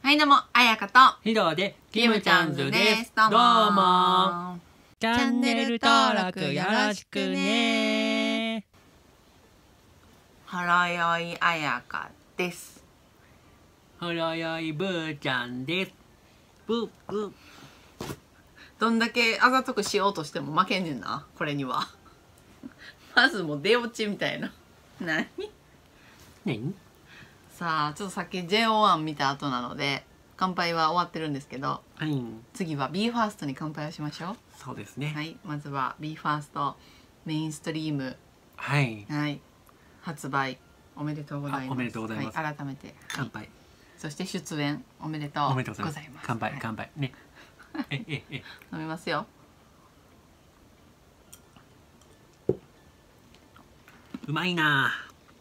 はいどうも、あやかとヒロでキムちゃんズです。 どうもチャンネル登録よろしくね。 ほろよいあやかです。 ほろよいぶーちゃんです。ぶーぶー。 どんだけあざとくしようとしても負けんねんな、これには。まずもう出落ちみたいな。何さあ、ちょっとさっき JO1 見た後なので乾杯は終わってるんですけど、 はい。 次は BE:FIRST に乾杯をしましょう。 そうですね。 はい、まずは BE:FIRST メインストリーム、 はい。 はい発売おめでとうございます。 おめでとうございます。 はい、改めて乾杯。 そして出演おめでとうおめでとうございます。 ございます。乾杯、 はい、 乾杯ね。 飲みますよ。 うまいな。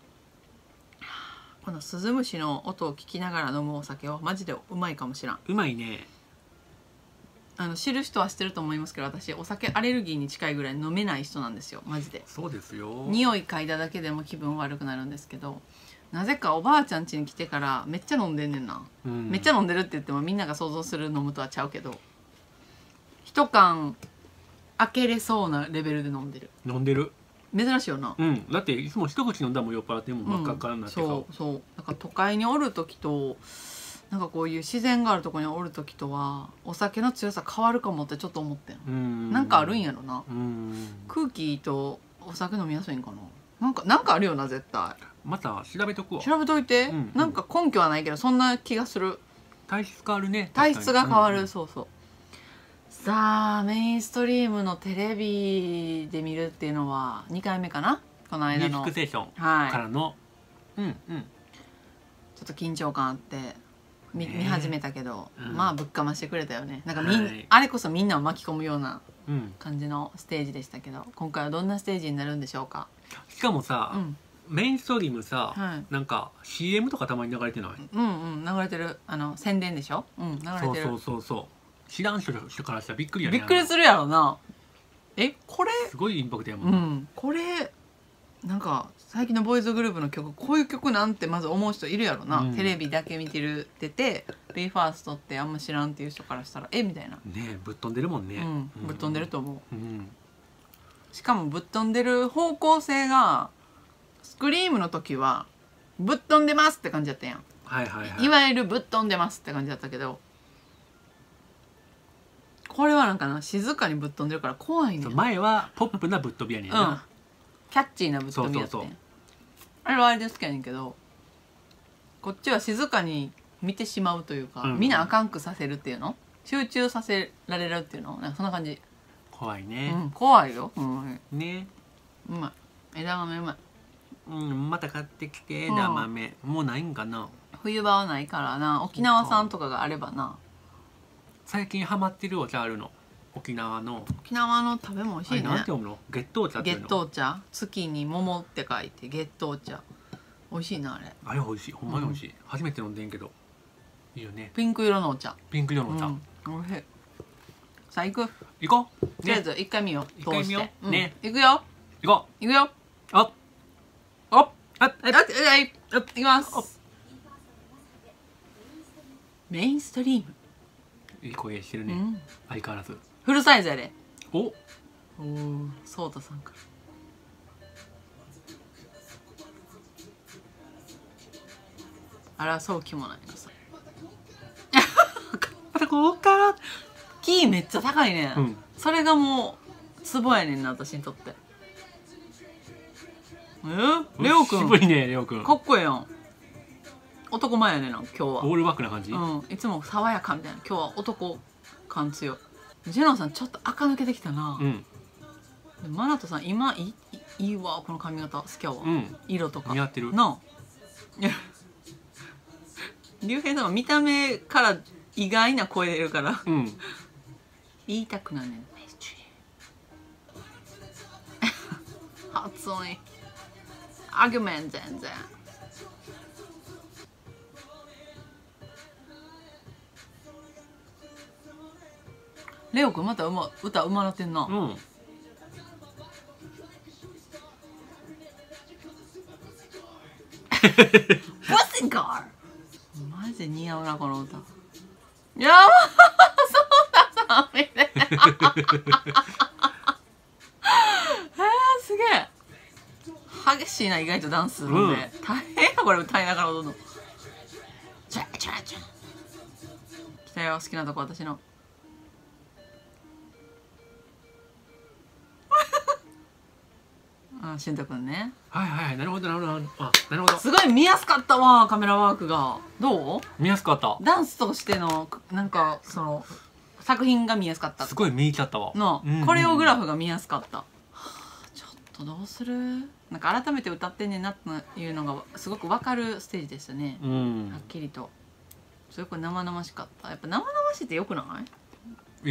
このスズムシの音を聞きながら飲むお酒はマジでうまいかもしらん。 うまいね。 知る人は知ってると思いますけど、私お酒アレルギーに近いぐらい飲めない人なんですよ、マジで。 そうですよ。 匂い嗅いだだけでも気分悪くなるんですけど、なぜかおばあちゃん家に来てからめっちゃ飲んでんねんな、めっちゃ飲んでるって言ってもみんなが想像する飲むとはちゃうけど、一缶開けれそうなレベルで飲んでる。 飲んでる。 珍しいよな。 うん。だっていつも一口飲んだらもう酔っ払っても真っ赤っかになって顔。 そうそう。なんか都会におる時となんかこういう自然があるところにおる時とはお酒の強さ変わるかもってちょっと思ってん。なんかあるんやろな。空気とお酒飲みやすいんかな。なんかあるよな絶対。 また調べとくわ。 調べといて。なんか根拠はないけどそんな気がする。 体質変わるね。 体質が変わる。そうそう。さあメインストリームのテレビで見るっていうのは2回目かな、この間の。 ミュージックステーションからの、ちょっと緊張感あって見始めたけど、まあぶっかましてくれたよね。なんかあれこそみんなを巻き込むような感じのステージでしたけど、今回はどんなステージになるんでしょうか。 しかもさ、メインストリームさ、なんか CM とかたまに流れてない？ 流れてる。宣伝でしょ。流れてる。 そう知らん人からしたらびっくりやね。 びっくりするやろな。これすごいインパクトやもん。 これなんか最近のボーイズグループの曲、こういう曲なんてまず思う人いるやろな。テレビだけ見てて BE:FIRST ってあんま知らんっていう人からしたらみたいな。 ね、ぶっ飛んでるもんね。 ぶっ飛んでると思う。しかもぶっ飛んでる方向性がスクリームの時はぶっ飛んでますって感じだったやん。いわゆるぶっ飛んでますって感じだったけど、これはなんかな、静かにぶっ飛んでるから怖いねん。 前はポップなぶっ飛びやねんな。 キャッチーなぶっ飛びやってん。あれはあれで好きやねんけど、こっちは静かに見てしまうというか、みんなあかんくさせるっていうの、集中させられるっていうの、なんかそんな感じ。 怖いね。 怖いよ。 ね。 うまい。枝豆うまい。 また買ってきて。枝豆もうないんかな。 冬場はないからな。沖縄産とかがあればな。 最近ハマってるお茶あるの。沖縄の食べ物美味しいね。 なんて読むの？月桃茶っていうの？ 月桃茶、月に桃って書いて月桃茶。美味しいなあれ。 あれ美味しい。ほんまに美味しい。初めて飲んでんけどいいよね。 ピンク色のお茶。 ピンク色のお茶。 美味しい。さあ行く。 行こう。 とりあえず一回見よう。 一回見よう。ね。 行くよ。 行こう。行くよ。 あ。 行きます。メインストリーム。 いい声してるね。相変わらず。 フルサイズやで。 お。 そうたさんから。争う気もないのさ。 またここからキーめっちゃ高いねん。それがもうツボやねんな、私にとって。レオくん。 渋いね、レオくん。 かっこええやん。男前やねんな、今日は。 オールバックな感じ。 いつも爽やかみたいな。今日は男感強い。ジェノさんちょっと垢抜けてきたな。マナトさん今いいわ、この髪型好きやわ。色とか似合ってるなあ。竜兵さんは見た目から意外な声出るから言いたくなんねん。発音いい。アギュメン全然。レオくんまた歌うまなってんな。ボスガーマジジで似合うなこの歌。いやそうださんみたいなすげえ激しいな。意外とダンスするんで、大変やこれ歌いながら踊るの。チャチャチャ来たよ好きなとこ私のしゅんとくんね。 はいはい、なるほどなるほど。あ、なるほど。 すごい見やすかったわカメラワークが。どう？ 見やすかった。 ダンスとしてのなんかその作品が見やすかった。 すごい見入っちゃったわ。 の、コレオグラフが見やすかった。はあ、ちょっとどうする？なんか改めて歌ってんねんなっていうのがすごく分かるステージでしたね。はっきりと。すごく生々しかった。やっぱ生々しいってよくない？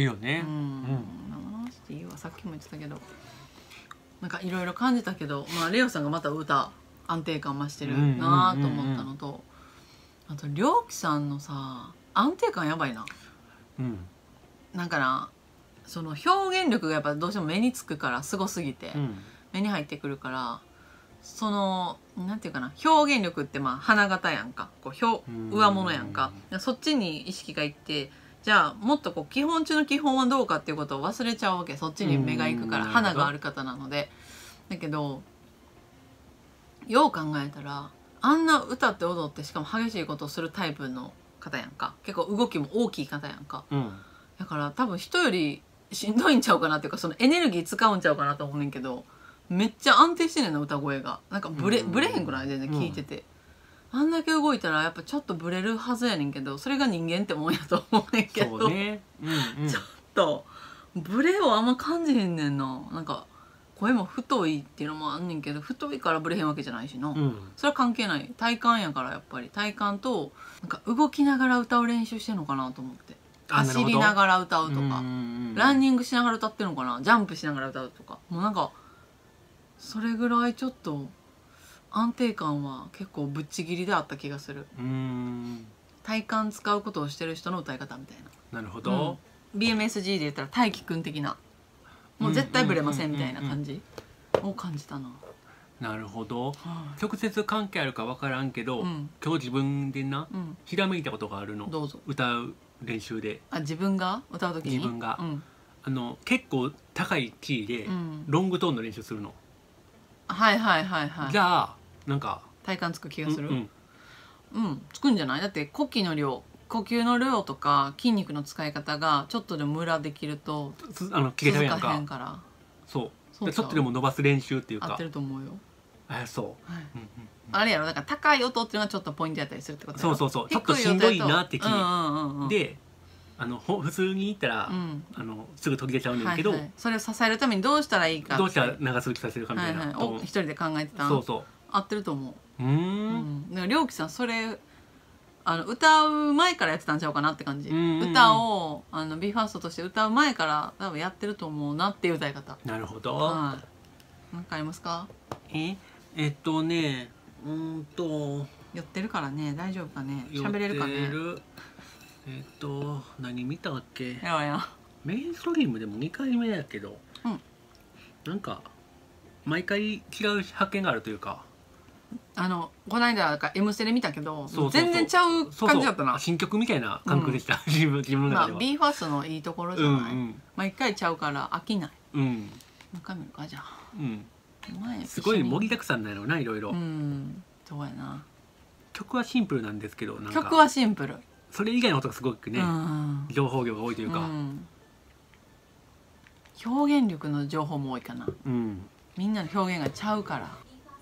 いいよね。 生々しいっていいわ。さっきも言ってたけど。なんかいろいろ感じたけど、まあレオさんがまた歌安定感増してるなと思ったのと、あとりょうきさんのさ安定感やばいな。なんかな、その表現力がやっぱどうしても目につくからすごすぎて、目に入ってくるから、そのなんていうかな、表現力ってまあ花形やんか、こう上物やんか、そっちに意識がいって、じゃあもっとこう基本中の基本はどうかっていうことを忘れちゃうわけ。そっちに目がいくから、花がある方なので。だけどよう考えたらあんな歌って踊ってしかも激しいことをするタイプの方やんか。結構動きも大きい方やんか、だから多分人よりしんどいんちゃうかなっていうか、そのエネルギー使うんちゃうかなと思うねんけど、めっちゃ安定してんねんな歌声が。なんかブレへんくない全然聞いてて、あんだけ動いたらやっぱちょっとブレるはずやねんけど、それが人間ってもんやと思うねんけど、ちょっとブレをあんま感じへんねんな。なんか声も太いっていうのもあんねんけど、太いからブレへんわけじゃないしな、それは関係ない。体幹やから。やっぱり体幹となんか動きながら歌う練習してんのかなと思って。走りながら歌うとか、ランニングしながら歌ってるのかな、ジャンプしながら歌うとか、もうなんかそれぐらいちょっと安定感は結構ぶっちぎりであった気がする。体幹使うことをしてる人の歌い方みたいな。 なるほど、 BMSG で言ったら大輝くん的な、もう絶対ブレませんみたいな感じを感じたな。 なるほど、直接関係あるか分からんけど、今日自分でな、ひらめいたことがあるの。 どうぞ。 歌う練習で。 自分が歌う時に自分が、結構高いキーでロングトーンの練習するの。 はいはいはいはい。 じゃあなんか体幹つく気がする。つくんじゃない？だって呼吸の量とか筋肉の使い方がちょっとでもムラできると切れちゃうやんか。 続かへんから。 そう。ちょっとでも伸ばす練習っていうか。 合ってると思うよ。 そう。 あれやろ、だから高い音っていうのがちょっとポイントやったりするってことやろ。 そうちょっとしんどいなって気で、普通に言ったらすぐ途切れちゃうねんけど、 それを支えるためにどうしたらいいか、 どうしたら長続きさせるかみたいなを一人で考えてた。 そう合ってると思う。だからりょうきさんそれ歌う前からやってたんちゃうかなって感じ。歌をBE:FIRSTとして歌う前から多分やってると思うなっていう歌い方。 なるほど。 何かありますか？ 酔ってるからね、大丈夫かね、喋れるかね。 何見たっけ？ やメインストリームでも2回目やけど、なんか毎回違う発見があるというか、 この間「M ステ」で見たけど全然ちゃう感じだったな。 新曲みたいな感覚でした、自分の中では。 BE:FIRST のいいところじゃない。毎回ちゃうから飽きない。中身かじゃあ。 すごい盛りだくさんなのな、いろいろ。 そうやな。 曲はシンプルなんですけど、なんか曲はシンプル。 それ以外のことがすごくね、情報量が多いというか、 表現力の情報も多いかな。みんなの表現がちゃうから。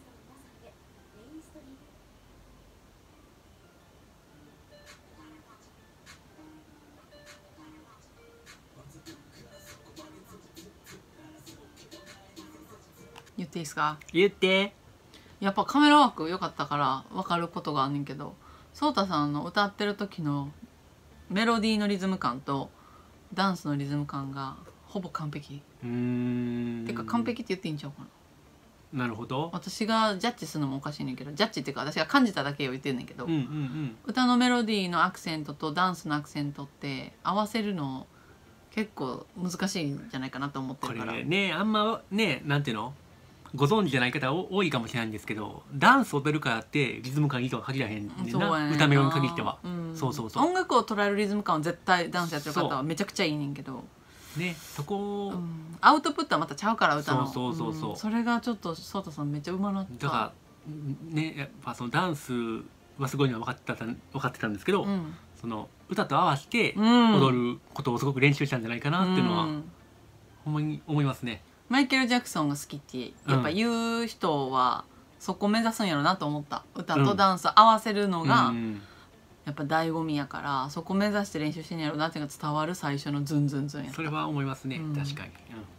言っていいですか？ 言って。 やっぱカメラワーク良かったから分かることがあんねんけど、そうたさんの歌ってる時のメロディーのリズム感とダンスのリズム感がほぼ完璧。てか完璧って言っていいんちゃうかな。 なるほど。 私がジャッジするのもおかしいねんけど、ジャッジっていうか私が感じただけを言ってんねんけど、歌のメロディーのアクセントとダンスのアクセントって合わせるの結構難しいんじゃないかなと思ってるから。 これね、あんまね、なんていうの、 ご存知じゃない方多いかもしれないんですけど、ダンスを踊るからってリズム感いいとは限らへんねんな、歌メロに限っては。そうそうそう、 音楽を捉えるリズム感は絶対ダンスやってる方はめちゃくちゃいいねんけどね、そこ、 アウトプットはまたちゃうから、歌のそうそれがちょっとソータさんめっちゃうまなった。 だからね、やっぱそのダンスはすごいのは分かってたんですけど、その歌と合わせて踊ることをすごく練習したんじゃないかなっていうのはほんまに思いますね。 マイケル・ジャクソンが好きってやっぱ言う人はそこ目指すんやろなと思った。歌とダンス合わせるのがやっぱ醍醐味やから、そこ目指して練習してんやろなっていうのが伝わる最初のズンズンズンやった。 それは思いますね、確かに。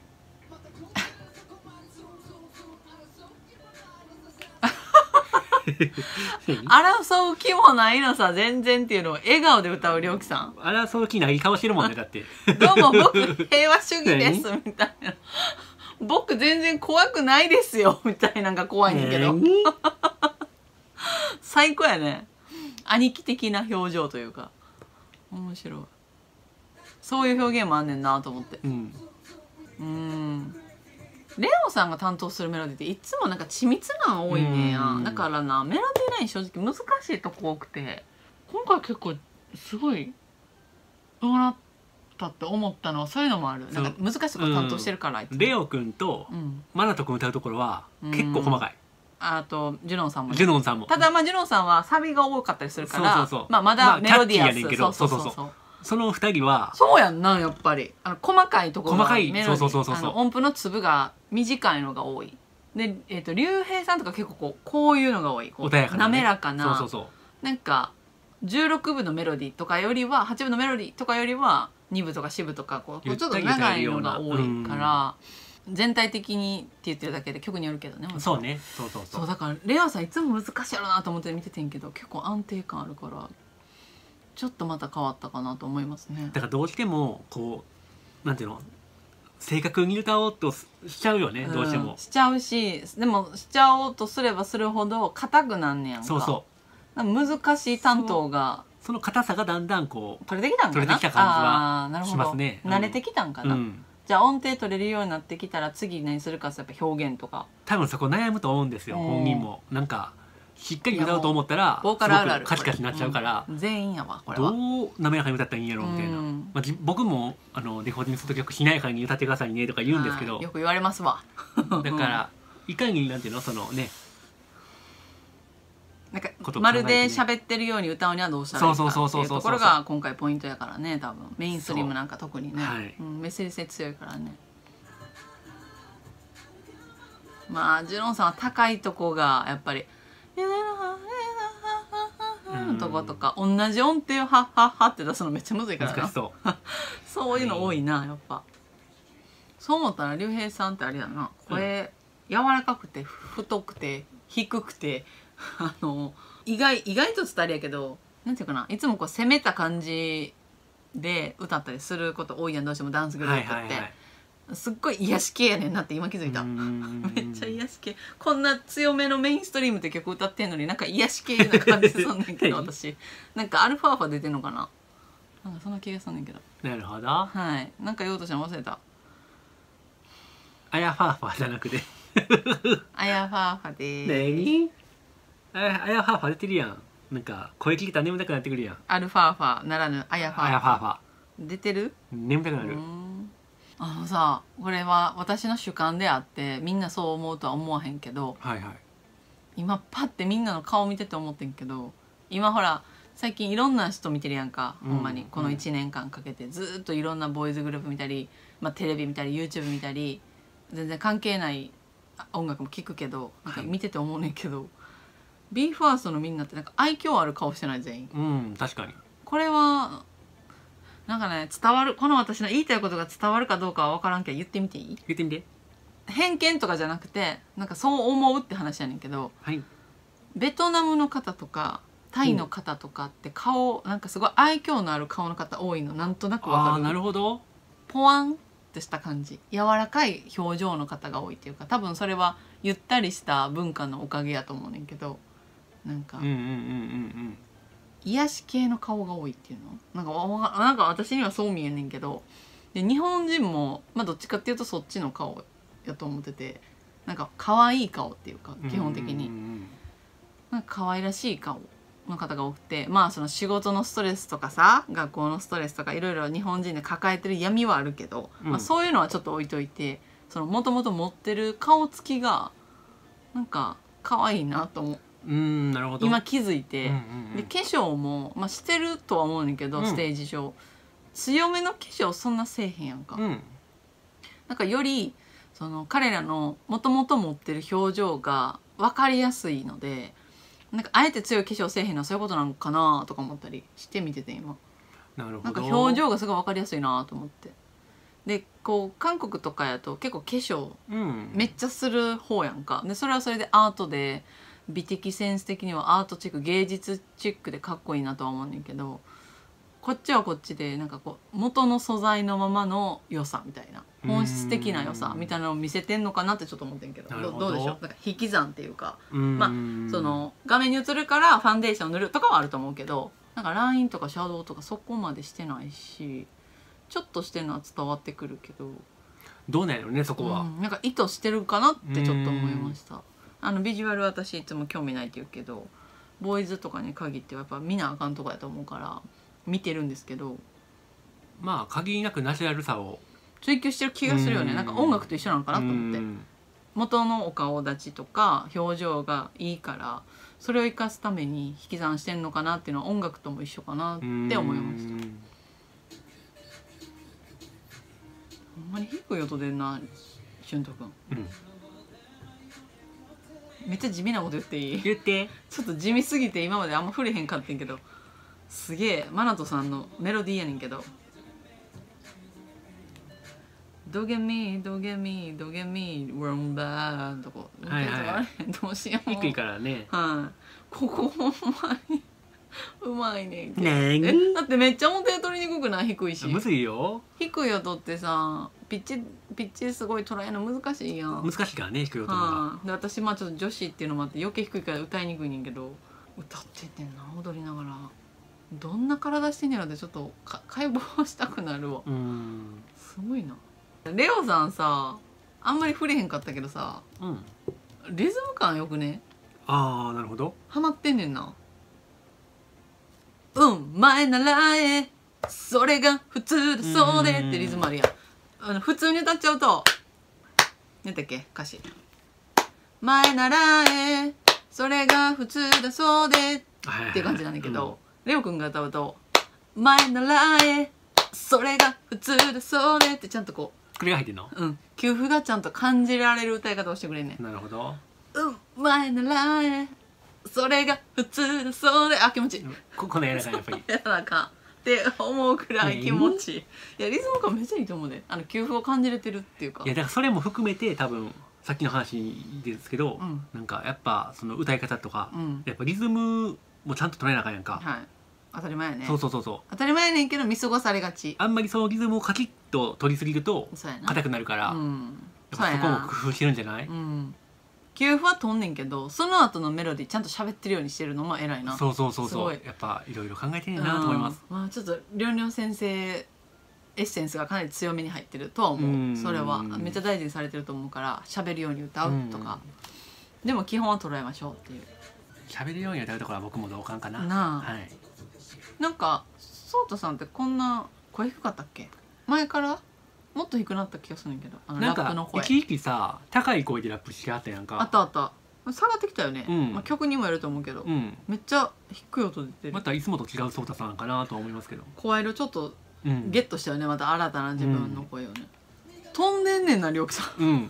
争う気もないのさ全然っていうのを笑顔で歌うりょうきさん。 争う気ない顔してるもんね、だってどうも僕平和主義ですみたいな僕全然怖くないですよみたいなのが怖いんだけど最高やね、兄貴的な表情というか面白い。そういう表現もあんねんなと思って。レオさんが担当するメロディーっていつもなんか緻密なん多いねや。だからなメロディーライン正直難しいとこ多くて、今回結構すごいうまなったって思ったのはそういうのもある。なんか難しいとこ担当してるから、 レオくんとマナトくん歌うところは結構細かい。 あとジュノンさんもね。 ジュノンさんも。 ただまあジュノンさんはサビが多かったりするからまあまだメロディアス。 その2人はそうやんな、やっぱり細かいところが細かい、 音符の粒が短いのが多いで、竜兵さんとか結構こういうのが多い、 穏やかな、 滑らかな、なんか16部のメロディーとかよりは8部のメロディーとかよりは2部とか4部とかちょっと長いのが多いから、全体的にって言ってるだけで曲によるけどね。 そうね、 そうだからレアさんいつも難しいやろなと思って見ててんけど結構安定感あるからちょっとまた変わったかなと思いますね。 だからどうしてもこうなんていうの、正確に歌おうとしちゃうよね、どうしても。 しちゃうし、でもしちゃおうとすればするほど硬くなんねやんか。難しい担当がその硬さがだんだんこう取れてきたんかな。 取れてきた感じはしますね。 慣れてきたんかな。じゃあ音程取れるようになってきたら次何するかやっぱ表現とか多分そこ悩むと思うんですよ、本人も。なんかしっかり歌おうと思ったらボーカルあるあるカチカチになっちゃうから、 全員やわこれは。 どう滑らかに歌ったらいいんやろみたいな。僕もレコーディングするときしなやかに歌ってくださいねとか言うんですけど、 よく言われますわだからいかになんていうの、そのね、 なんかまるで喋ってるように歌うにはどうしたらいいかっていうところが今回ポイントやからね。多分メインストリームなんか特にね、メッセージ性強いからね。まあジュノンさんは高いとこがやっぱりとことか同じ音程をハッハッハって出すのめっちゃむずいからな。そういうの多いなやっぱ。そう思ったら竜兵さんってあれやな、声柔らかくて太くて低くて意外と伝わりやけど、なんていうかな、いつもこう攻めた感じで歌ったりすること多いやん、どうしてもダンスグループって。すっごい癒し系やねんなって今気づいた。めっちゃ癒し系。こんな強めのメインストリームって曲歌ってんのになんか癒し系な感じすんねんけど私なんかアルファーファ出てんのかな、なんかそんな気がすんねんけど。 なるほど。 はい、なんか言おうとしたの忘れた。 アヤファーファじゃなくてアヤファーファでーす。 アヤファーファ出てるやん。なんか声聞いたら眠たくなってくるやん。 アルファーファならぬアヤファーファ出てる。 眠たくなる。 さ、これは私の主観であってみんなそう思うとは思わへんけど、今パッてみんなの顔見てて思ってんけど、今ほら最近いろんな人見てるやんか、ほんまにこの1年間かけてずっといろんなボーイズグループ見たり、テレビ見たり YouTube 見たり全然関係ない音楽も聴くけど、なんか見てて思うねんけど、BE:FIRST のみんなってなんか愛嬌ある顔してない全員。 確かにこれはなんかね、伝わる、この私の言いたいことが伝わるかどうかは分からんけど言ってみていい？ 言ってみて。 偏見とかじゃなくてなんかそう思うって話やねんけど、ベトナムの方とかタイの方とかって顔なんかすごい愛嬌のある顔の方多いのなんとなく分かる。 なるほど。 ポワンってした感じ、柔らかい表情の方が多いっていうか、多分それはゆったりした文化のおかげやと思うねんけど、なんか癒し系の顔が多いっていうのなんか私にはそう見えんねんけど、で日本人もどっちかっていうとそっちの顔やと思ってて、 なんか可愛い顔っていうか基本的になんか可愛らしい顔の方が多くて、まあその仕事のストレスとかさ学校のストレスとかいろいろ日本人で抱えてる闇はあるけど、まあ、そういうのはちょっと置いといてそのもともと持ってる顔つきがなんか可愛いなと思う。 なるほど。 今気づいて、で化粧も、まあ、してるとは思うねんけど、ステージ上強めの化粧そんなせえへんやんか、なんかよりその彼らのもともと持ってる表情が分かりやすいのでなんかあえて強い化粧せえへんのはそういうことなのかなとか思ったりして見てて今なるほど。 なんか表情がすごい分かりやすいなと思って。でこう韓国とかやと結構化粧めっちゃする方やんか。でそれはそれでアートで美的センス的にはアートチック芸術チックでかっこいいなとは思うねんけどこっちはこっちでなんかこう元の素材のままの良さみたいな本質的な良さみたいなのを見せてんのかなってちょっと思ってんけどどうでしょう。なんか引き算っていうかまあその画面に映るからファンデーション塗るとかはあると思うけどなんかラインとかシャドウとかそこまでしてないしちょっとしてるのは伝わってくるけどどうなんやろねそこは、 なんか意図してるかなってちょっと思いました。ビジュアル私いつも興味ないって言うけどボーイズとかに限ってはやっぱ見なあかんとこやと思うから見てるんですけどまあ限りなくナチュラルさを追求してる気がするよね。なんか音楽と一緒なのかなと思って元のお顔立ちとか表情がいいからそれを生かすために引き算してんのかなっていうのは音楽とも一緒かなって思いました。ほんまに低い音出んな俊斗くん、めっちゃ地味なこと言っていい？ 言ってちょっと地味すぎて今まであんま触れへんかってんけどすげえマナトさんのメロディーやねんけどドゲミドゲミドゲミウォンバーとこどうしよう低いからねここほんまにうまいねんねだってめっちゃ音程取りにくくない？低いしむずいよ。 低い音ってさピッチすごい捉えるの難しいやん。 難しいからね低い音が、 で私まあちょっと女子っていうのもあって余計低いから歌いにくいねんけど歌ってんねんな踊りながらどんな体してんやろってちょっと解剖したくなるわ。すごいな。レオさんさあんまり触れへんかったけどさ、リズム感よくね。 ああなるほど。 ハマってんねんな。前習えそれが普通だそうでってリズムあるやん。普通に歌っちゃうと何だっけ歌詞前習えそれが普通だそうでって感じなんだけど、レオくんが歌うと前習えそれが普通だそうでってちゃんとこうこれが入ってんの？ 給付がちゃんと感じられる歌い方をしてくれんねん。 なるほど。 前習えそれが普通だそうで気持ちいい。 この柔らかいやっぱり柔らかって思うくらい気持ちいい。いやリズム感めっちゃいいと思うね。給付を感じれてるっていうか。 いやだからそれも含めて多分さっきの話ですけど、なんかやっぱその歌い方とか、やっぱリズムもちゃんと取れなあかんやんか。 当たり前やね。 そう当たり前やねんけど見過ごされがち。 あんまりそのリズムをカキッと取りすぎると硬くなるから、そこも工夫してるんじゃない？給付はとんねんけどその後のメロディーちゃんと喋ってるようにしてるのも偉いな。そうやっぱいろいろ考えてんねんなと思います。 ちょっとりょうりょう先生エッセンスがかなり強めに入ってるとは思う。それはめっちゃ大事にされてると思うから喋るように歌うとかでも基本は捉えましょうっていう。 喋るように歌うところは僕も同感かな。 なんかソウタさんってこんな声低かったっけ？前からもっと低くなった気がするんけどなんか一時期さ高い声でラップしてはったやんか。 あった下がってきたよね。曲にもよると思うけどめっちゃ低い音出てる。 またいつもと違うソウタさんかなとは思いますけど声色ちょっとゲットしたよね。また新たな自分の声をね。飛んでんねんなりょうきさん。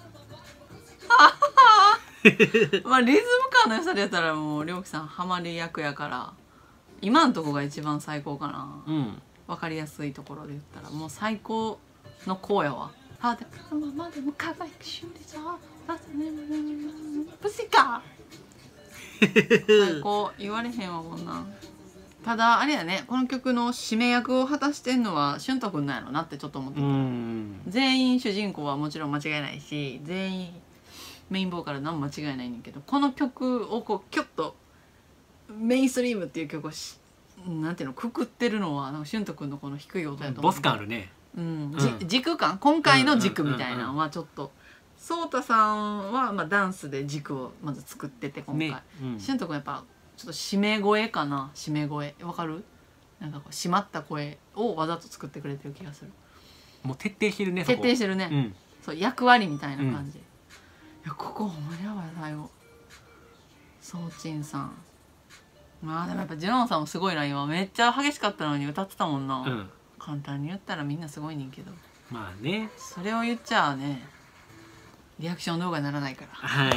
まあリズム感の良さでやったらもうりょうきさんハマり役やから今のとこが一番最高かな。分かりやすいところで言ったらもう最高の子やわ。裸のままでも輝くシュリザープシカ最高言われへんわこんなん。ただあれやねこの曲の締め役を果たしてんのは俊斗くんなんやろなってちょっと思ってた。全員主人公はもちろん間違いないし全員メインボーカル何も間違いないねんけどこの曲をこうキュッとメインストリームっていう曲をなんていうのくくってるのは俊斗くんのこの低い音やと思う。 ボス感あるね。 軸感今回の軸みたいなのはちょっとそうたさんは、まあ、ダンスで軸をまず作ってて今回、 ね、 しゅんとくんやっぱちょっと締め声かな。締め声わかる？なんかこう締まった声をわざと作ってくれてる気がする。 もう徹底してるね。 徹底してるね、そう役割みたいな感じ、いやここほんまにやばい。最後そうちんさん、まあでもやっぱジュノンさんもすごいな。今めっちゃ激しかったのに歌ってたもんな、簡単に言ったらみんなすごいねんけど、 まあね、 それを言っちゃあねリアクション動画にならないから。 はい、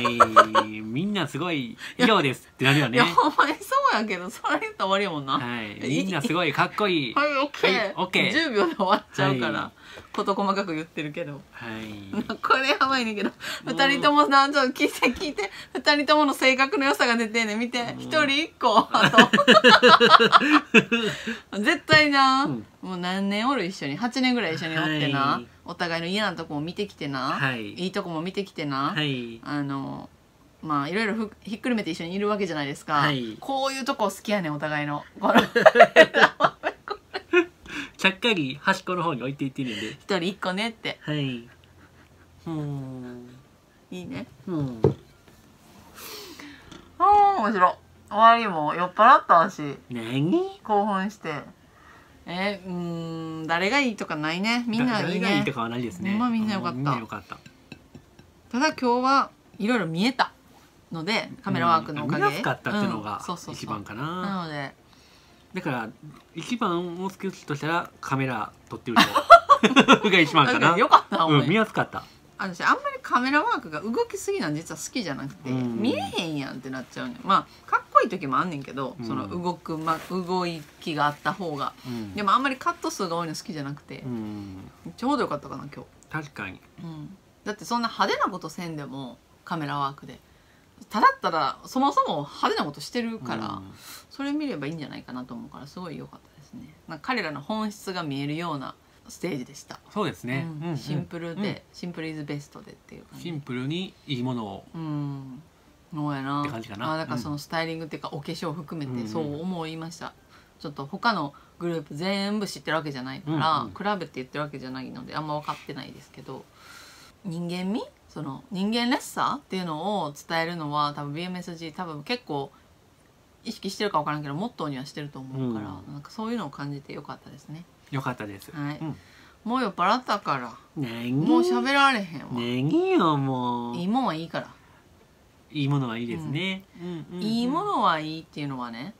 みんなすごい以上ですってなるよね。 いやほんまにそうやけど、それ言ったら終わりやもんな。 はい、みんなすごいかっこいい。 はいオッケー、 はい、オッケー。 10秒で終わっちゃうから、 はい、 事細かく言ってるけど、 はい、 これやばいねんけど、2人ともな、ちょっと聞いて2人ともの性格の良さが出てんねん。見て、1人1個あと絶対な、もう何年おる一緒に、8年ぐらい一緒におってな、はい、お互いの嫌なとこも見てきてな、はい、いいとこも見てきてな、はい、まあいろいろひっくるめて一緒にいるわけじゃないですか、はい、こういうとこ好きやねんお互いの。 ちゃっかり端っこの方に置いていってるんで、 1人1個ねって。 はい、 いいね。面白い。終わりも酔っ払ったし、興奮して。誰がいいとかないね。みんないいね。誰がいいとかはないですね。みんなよかった。ただ今日はいろいろ見えたので、カメラワークのおかげで見やすかったっていうのが一番かな。なのでだから一番をつけるとしたらカメラ撮ってるのが一番かな。 よかった。 見やすかった。 私あんまりカメラワークが動きすぎなん実は好きじゃなくて、見えへんやんってなっちゃうねん。まあかっこいい時もあんねんけど、その動きがあった方が、でもあんまりカット数が多いの好きじゃなくて、ちょうどよかったかな今日。 確かに、 だってそんな派手なことせんでもカメラワークでただったらそもそも派手なことしてるから、それ見ればいいんじゃないかなと思うから、すごい良かったですね。なんか彼らの本質が見えるようなステージでした。 そうですね、 シンプルで、シンプルイズベストでっていう感じ。 シンプルにいいものをそうやなって感じかな。 だからそのスタイリングっていうかお化粧含めてそう思いました。ちょっと他のグループ全部知ってるわけじゃないから、比べて言ってるわけじゃないのであんま分かってないですけど、人間味、その人間らしさっていうのを伝えるのは多分 BMSG 多分結構意識してるか分からんけどモットーにはしてると思うから、なんかそういうのを感じてよかったですね。 よかったです。 はい、もう酔っ払ったからもう喋られへんわ。 もういいもんはいいから。 いいものはいいですね。 いいものはいいっていうのはね、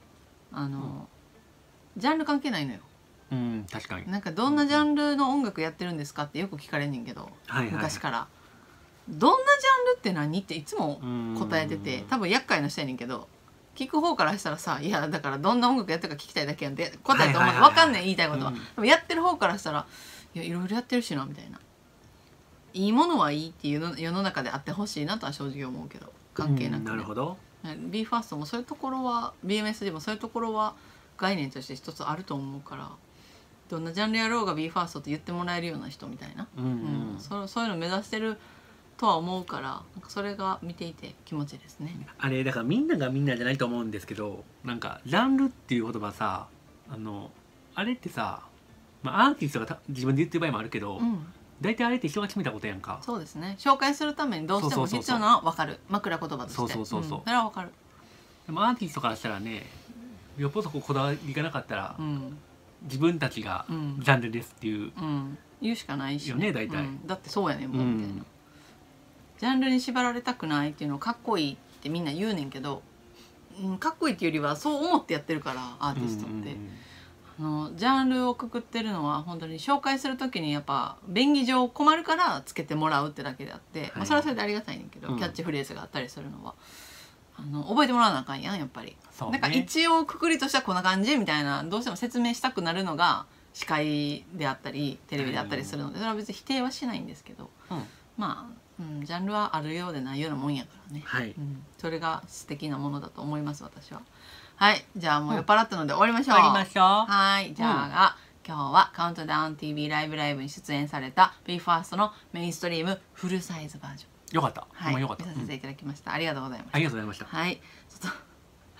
ジャンル関係ないのよ。 確かに。 なんかどんなジャンルの音楽やってるんですかってよく聞かれんねんけど、昔からどんなジャンルって何っていつも答えてて、多分厄介な人やねんけど、聞く方からしたらさ、いやだからどんな音楽やってるか聞きたいだけやんって答えて思う。分かんねん言いたいことは。でもやってる方からしたら、いやいろいろやってるしなみたいな。いいものはいいっていう世の中であってほしいなとは正直思うけど、関係なくね。 なるほど。 BE:FIRST もそういうところは BMSG もそういうところは概念として一つあると思うから、どんなジャンルやろうが BE:FIRST って言ってもらえるような人みたいな、そういうの目指してるとは思うから、なんかそれが見ていて気持ちいいですね。 あれだからみんながみんなじゃないと思うんですけど、なんかジャンルっていう言葉さ、あれってさ、アーティストが自分で言ってる場合もあるけど、大体あれって人が決めたことやんか。 そうですね。紹介するためにどうしても必要なのは分かる。枕言葉として。それは分かる。 でもアーティストからしたらね、よっぽどこだわりがなかったら、自分たちがジャンルですっていう、 言うしかないしよね大体。 だってそうやねんもんみたいな。ジャンルに縛られたくないっていうのをかっこいいってみんな言うねんけど、かっこいいっていうよりはそう思ってやってるから、アーティストって。ジャンルをくくってるのは本当に紹介する時にやっぱ便宜上困るからつけてもらうってだけであって、それはそれでありがたいねんけど、キャッチフレーズがあったりするのは覚えてもらわなあかんやんやっぱり。なんか一応くくりとしてはこんな感じみたいな、どうしても説明したくなるのが司会であったりテレビであったりするので、それは別に否定はしないんですけど、まあジャンルはあるようでないようなもんやからね、それが素敵なものだと思います私は。はい、じゃあもう酔っ払ったので終わりましょう。 終わりましょう。 はい、じゃあ、今日はカウントダウン TV ライブライブに出演された BE:FIRST のメインストリームフルサイズバージョン。 よかった。 はい、よかった。見させていただきました。ありがとうございました。 ありがとうございました。 はい、ちょっと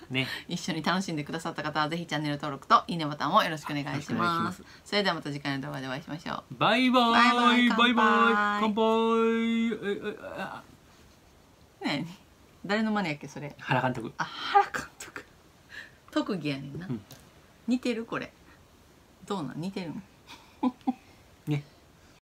ね、 一緒に楽しんでくださった方はぜひチャンネル登録といいねボタンをよろしくお願いします。それではまた次回の動画でお会いしましょう。 バイバイバイバイ乾杯。 何誰の真似やっけそれ。 原監督。 あ、原監督特技やねんな、似てるこれどうなん似てるん